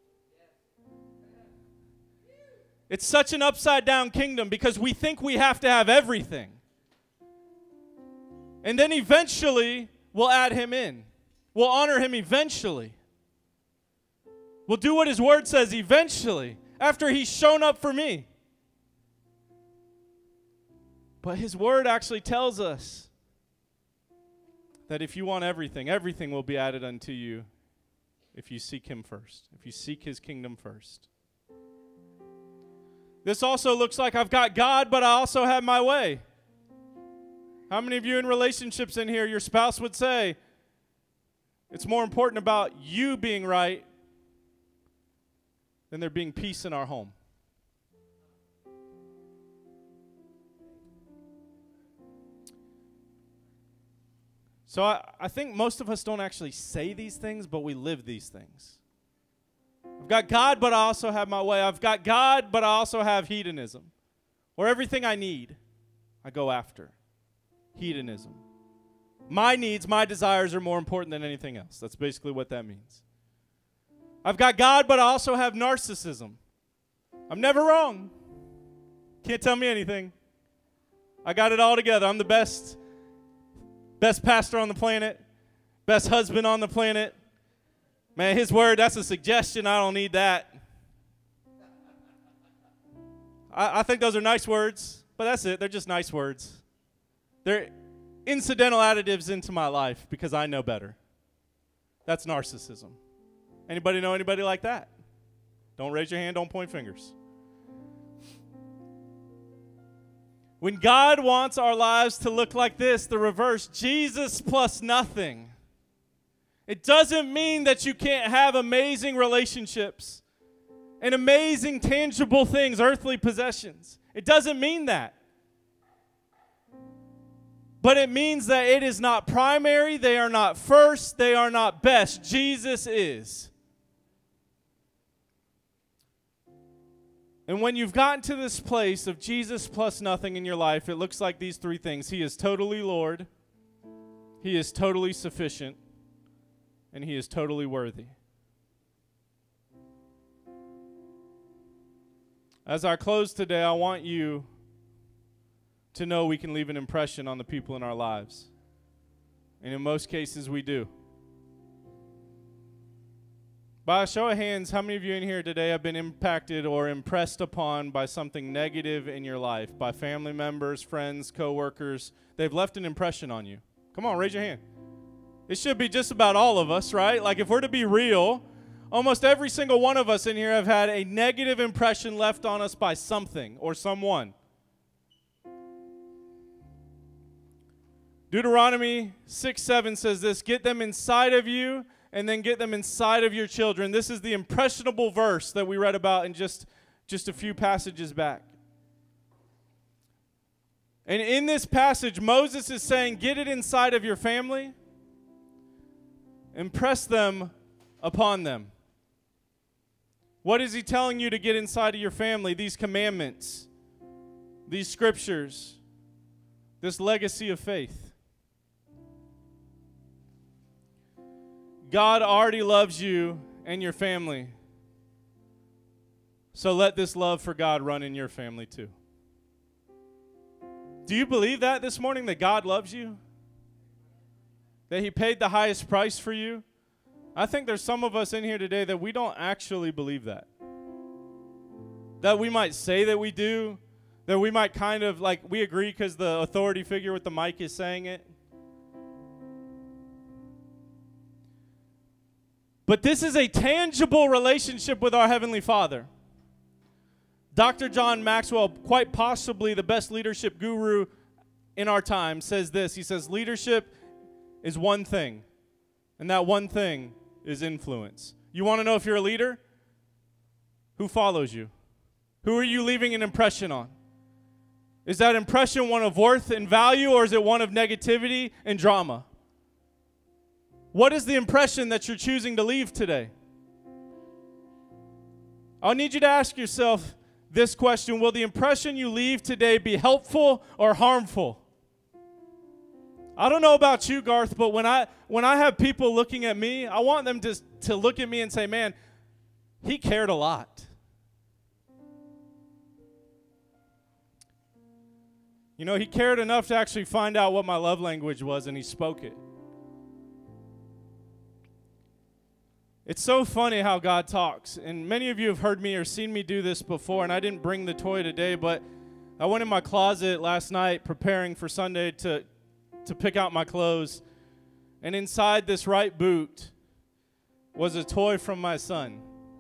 It's such an upside-down kingdom because we think we have to have everything. And then eventually, we'll add Him in. We'll honor Him eventually. We'll do what His Word says eventually, after He's shown up for me. But His Word actually tells us that if you want everything, everything will be added unto you if you seek Him first, if you seek His kingdom first. This also looks like I've got God, but I also have my way. How many of you in relationships in here, your spouse would say, it's more important about you being right than there being peace in our home? So I, I think most of us don't actually say these things, but we live these things. I've got God, but I also have my way. I've got God, but I also have hedonism. Or everything I need, I go after. Hedonism. My needs, my desires are more important than anything else. That's basically what that means. I've got God, but I also have narcissism. I'm never wrong. Can't tell me anything. I got it all together. I'm the best, best pastor on the planet, best husband on the planet. Man, His Word, that's a suggestion. I don't need that. I, I think those are nice words, but that's it. They're just nice words. They're incidental additives into my life because I know better. That's narcissism. Anybody know anybody like that? Don't raise your hand, don't point fingers. When God wants our lives to look like this, the reverse, Jesus plus nothing. It doesn't mean that you can't have amazing relationships and amazing tangible things, earthly possessions. It doesn't mean that. but it means that it is not primary, they are not first, they are not best. Jesus is. And when you've gotten to this place of Jesus plus nothing in your life, it looks like these three things. He is totally Lord, He is totally sufficient, and He is totally worthy. As I close today, I want you to know we can leave an impression on the people in our lives. And in most cases, we do. By a show of hands, how many of you in here today have been impacted or impressed upon by something negative in your life? By family members, friends, coworkers? They've left an impression on you. Come on, raise your hand. It should be just about all of us, right? Like if we're to be real, almost every single one of us in here have had a negative impression left on us by something or someone. Deuteronomy six seven says this, get them inside of you and then get them inside of your children. This is the impressionable verse that we read about in just, just a few passages back. And in this passage, Moses is saying, get it inside of your family, impress them upon them. What is he telling you to get inside of your family? These commandments, these scriptures, this legacy of faith. God already loves you and your family. So let this love for God run in your family too. Do you believe that this morning, that God loves you? That He paid the highest price for you? I think there's some of us in here today that we don't actually believe that. That we might say that we do, that we might kind of, like, we agree because the authority figure with the mic is saying it. But this is a tangible relationship with our Heavenly Father. Doctor John Maxwell, quite possibly the best leadership guru in our time, says this. He says, leadership is one thing, and that one thing is influence. You want to know if you're a leader? Who follows you? Who are you leaving an impression on? Is that impression one of worth and value, or is it one of negativity and drama? What is the impression that you're choosing to leave today? I'll need you to ask yourself this question. Will the impression you leave today be helpful or harmful? I don't know about you, Garth, but when I when I have people looking at me, I want them to, to look at me and say, man, he cared a lot. You know, he cared enough to actually find out what my love language was, and he spoke it. It's so funny how God talks, and many of you have heard me or seen me do this before, and I didn't bring the toy today, but I went in my closet last night preparing for Sunday to, to pick out my clothes, and inside this right boot was a toy from my son.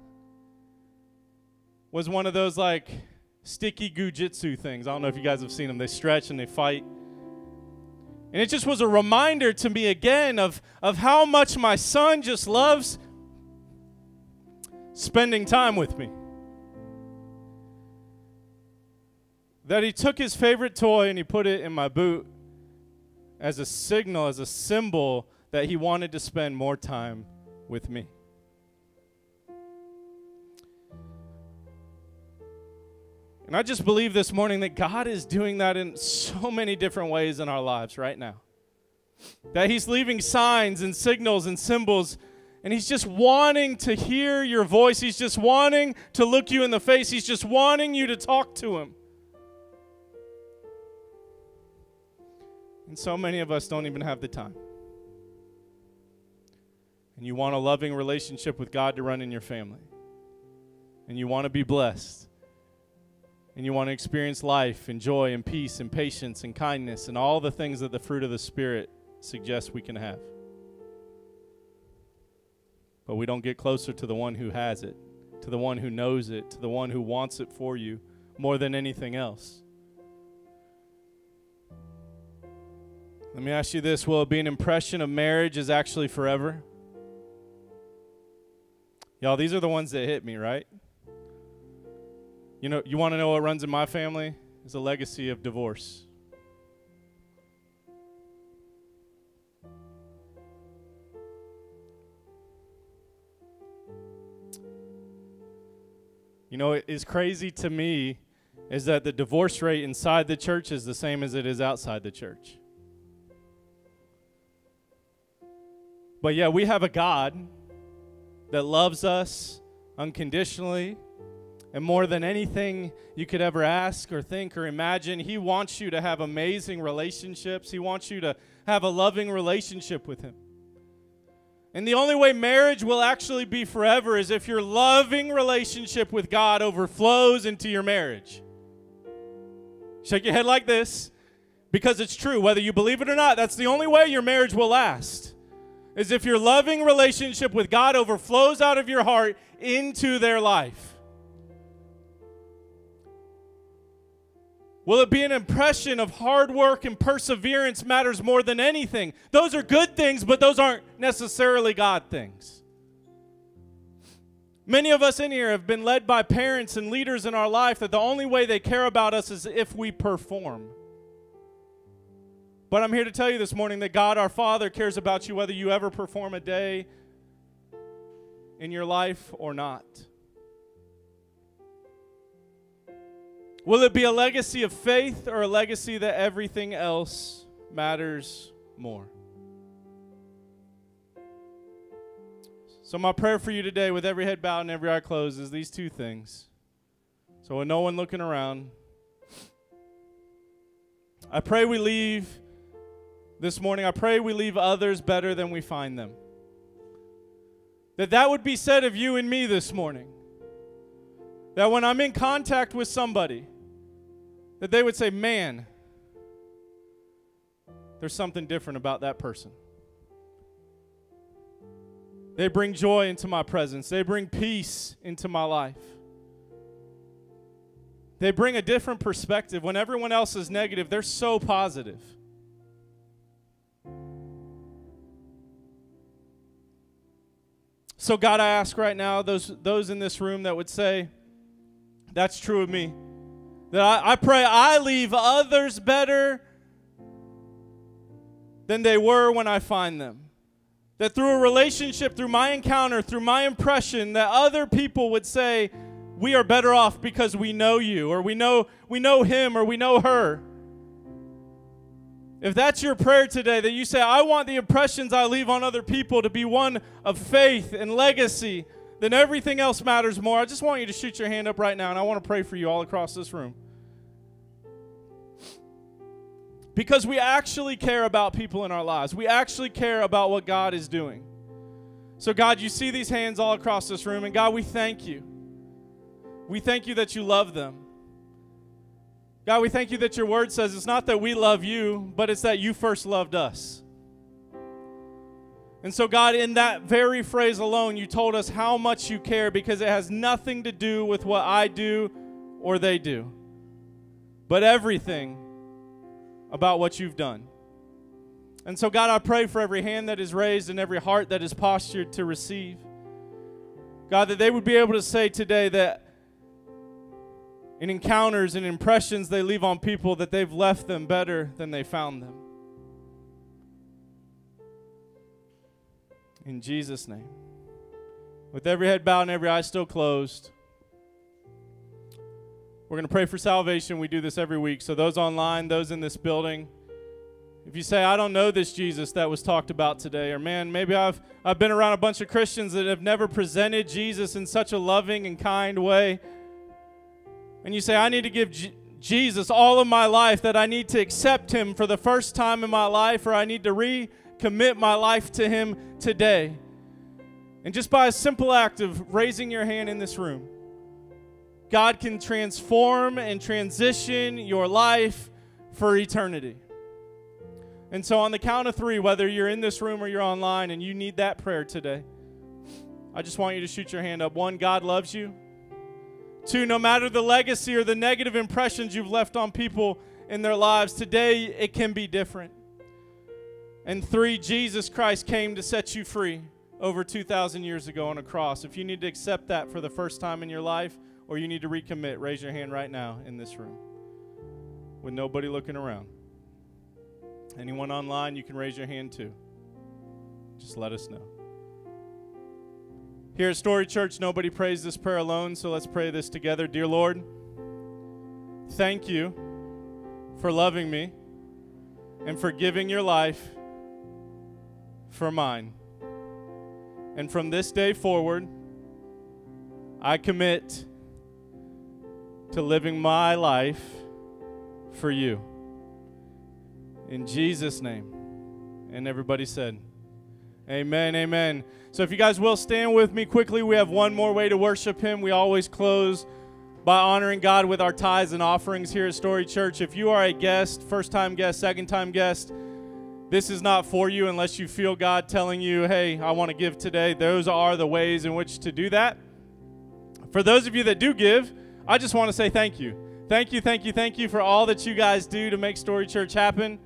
Was one of those, like, sticky goo-jitsu things. I don't know if you guys have seen them. They stretch and they fight. And it just was a reminder to me again of, of how much my son just loves spending time with me. That he took his favorite toy and he put it in my boot as a signal, as a symbol that he wanted to spend more time with me. And I just believe this morning that God is doing that in so many different ways in our lives right now. That he's leaving signs and signals and symbols, and he's just wanting to hear your voice. He's just wanting to look you in the face. He's just wanting you to talk to him. And so many of us don't even have the time. And you want a loving relationship with God to run in your family. And you want to be blessed. And you want to experience life and joy and peace and patience and kindness and all the things that the fruit of the Spirit suggests we can have. But we don't get closer to the one who has it, to the one who knows it, to the one who wants it for you more than anything else. Let me ask you this. Will it be an impression of marriage is actually forever? Y'all, these are the ones that hit me, right? You know, you want to know what runs in my family? It's a legacy of divorce. You know, what is crazy to me is that the divorce rate inside the church is the same as it is outside the church. But yeah, we have a God that loves us unconditionally, and more than anything you could ever ask or think or imagine, he wants you to have amazing relationships. He wants you to have a loving relationship with him. And the only way marriage will actually be forever is if your loving relationship with God overflows into your marriage. Shake your head like this, because it's true. Whether you believe it or not, that's the only way your marriage will last, is if your loving relationship with God overflows out of your heart into their life. Will it be an impression of hard work and perseverance matters more than anything? Those are good things, but those aren't necessarily God things. Many of us in here have been led by parents and leaders in our life that the only way they care about us is if we perform. But I'm here to tell you this morning that God, our Father, cares about you whether you ever perform a day in your life or not. Will it be a legacy of faith or a legacy that everything else matters more? So my prayer for you today, with every head bowed and every eye closed, is these two things. So with no one looking around, I pray we leave this morning, I pray we leave others better than we find them. That that would be said of you and me this morning. That when I'm in contact with somebody, that they would say, man, there's something different about that person. They bring joy into my presence. They bring peace into my life. They bring a different perspective. When everyone else is negative, they're so positive. So God, I ask right now, those, those in this room that would say, that's true of me, that I, I pray I leave others better than they were when I find them. That through a relationship, through my encounter, through my impression, that other people would say, we are better off because we know you, or we know, we know him, or we know her. If that's your prayer today, that you say, I want the impressions I leave on other people to be one of faith and legacy, then everything else matters more. I just want you to shoot your hand up right now, and I want to pray for you all across this room. Because we actually care about people in our lives. We actually care about what God is doing. So God, you see these hands all across this room, and God, we thank you. We thank you that you love them. God, we thank you that your word says it's not that we love you, but it's that you first loved us. And so, God, in that very phrase alone, you told us how much you care, because it has nothing to do with what I do or they do, but everything about what you've done. And so, God, I pray for every hand that is raised and every heart that is postured to receive. God, that they would be able to say today that in encounters and impressions they leave on people, that they've left them better than they found them. In Jesus' name. With every head bowed and every eye still closed, we're going to pray for salvation. We do this every week. So those online, those in this building, if you say, I don't know this Jesus that was talked about today, or man, maybe I've, I've been around a bunch of Christians that have never presented Jesus in such a loving and kind way, and you say, I need to give J- Jesus all of my life, that I need to accept him for the first time in my life, or I need to recommit my life to him today. And just by a simple act of raising your hand in this room, God can transform and transition your life for eternity. And so on the count of three, whether you're in this room or you're online and you need that prayer today, I just want you to shoot your hand up. One, God loves you. Two, no matter the legacy or the negative impressions you've left on people in their lives, today it can be different. And three, Jesus Christ came to set you free over two thousand years ago on a cross. If you need to accept that for the first time in your life, or you need to recommit, raise your hand right now in this room with nobody looking around. Anyone online, you can raise your hand too. Just let us know. Here at Story Church, nobody prays this prayer alone, so let's pray this together. Dear Lord, thank you for loving me and for giving your life for mine. And from this day forward, I commit to living my life for you. In Jesus' name. And everybody said, amen, amen. So if you guys will stand with me quickly, we have one more way to worship him. We always close by honoring God with our tithes and offerings here at Story Church. If you are a guest, first-time guest, second-time guest, this is not for you unless you feel God telling you, hey, I want to give today. Those are the ways in which to do that. For those of you that do give, I just want to say thank you. Thank you, thank you, thank you for all that you guys do to make Story Church happen.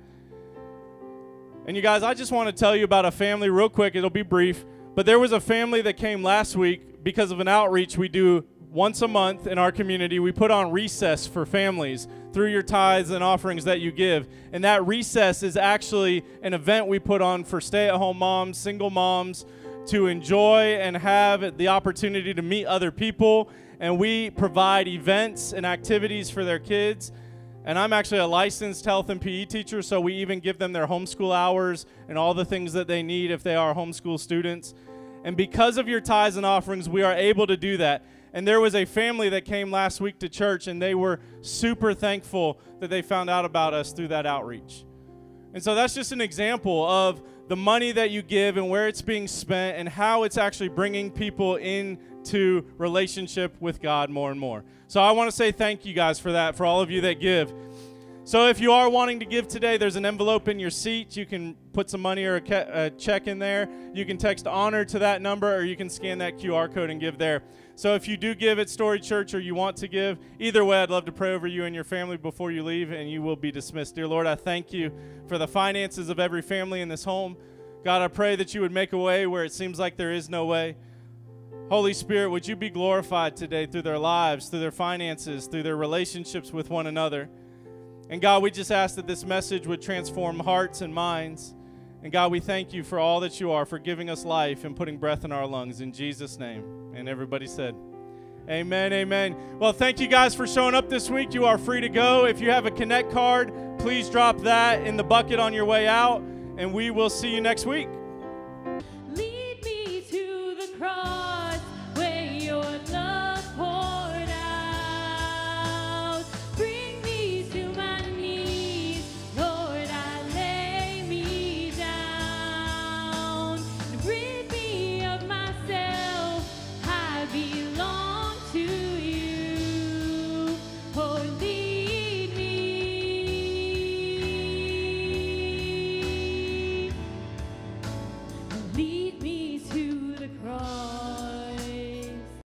And you guys, I just want to tell you about a family real quick. It'll be brief. But there was a family that came last week because of an outreach we do once a month in our community. We put on recess for families through your tithes and offerings that you give. And that recess is actually an event we put on for stay-at-home moms, single moms, to enjoy and have the opportunity to meet other people. And we provide events and activities for their kids. And I'm actually a licensed health and P E teacher, so we even give them their homeschool hours and all the things that they need if they are homeschool students. And because of your tithes and offerings, we are able to do that. And there was a family that came last week to church, and they were super thankful that they found out about us through that outreach. And so that's just an example of the money that you give and where it's being spent and how it's actually bringing people into relationship with God more and more. So I want to say thank you guys for that, for all of you that give. So if you are wanting to give today, there's an envelope in your seat. You can put some money or a, ca- a check in there. You can text honor to that number, or you can scan that Q R code and give there. So if you do give at Story Church or you want to give, either way, I'd love to pray over you and your family before you leave, and you will be dismissed. Dear Lord, I thank you for the finances of every family in this home. God, I pray that you would make a way where it seems like there is no way. Holy Spirit, would you be glorified today through their lives, through their finances, through their relationships with one another. And God, we just ask that this message would transform hearts and minds. And God, we thank you for all that you are, for giving us life and putting breath in our lungs. In Jesus' name. And everybody said, amen, amen. Well, thank you guys for showing up this week. You are free to go. If you have a Connect card, please drop that in the bucket on your way out. And we will see you next week.